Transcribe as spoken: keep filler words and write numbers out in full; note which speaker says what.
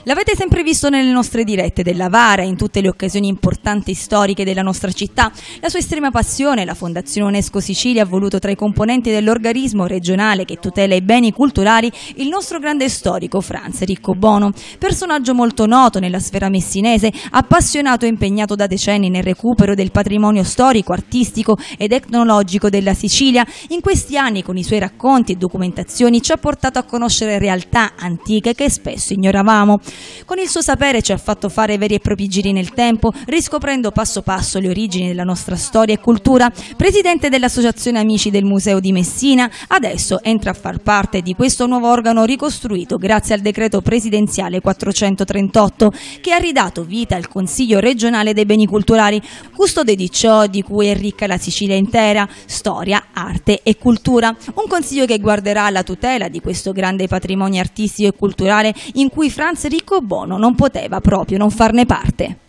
Speaker 1: L'avete sempre visto nelle nostre dirette della Vara e in tutte le occasioni importanti storiche della nostra città. La sua estrema passione, la Fondazione UNESCO Sicilia ha voluto tra i componenti dell'organismo regionale che tutela i beni culturali il nostro grande storico Franz Riccobono, personaggio molto noto nella sfera messinese, appassionato e impegnato da decenni nel recupero del patrimonio storico, artistico ed etnologico della Sicilia. In questi anni, con i suoi racconti e documentazioni, ci ha portato a conoscere realtà antiche che spesso ignoravamo. Con il suo sapere ci ha fatto fare veri e propri giri nel tempo, riscoprendo passo passo le origini della nostra storia e cultura. Presidente dell'Associazione Amici del Museo di Messina, adesso entra a far parte di questo nuovo organo ricostruito grazie al decreto presidenziale quattrocentotrentotto che ha ridato vita al Consiglio regionale dei beni culturali, custode di ciò di cui è ricca la Sicilia intera: storia, arte e cultura. Un consiglio che guarderà alla tutela di questo grande patrimonio artistico e culturale in cui Franz Riccobono non poteva proprio non farne parte.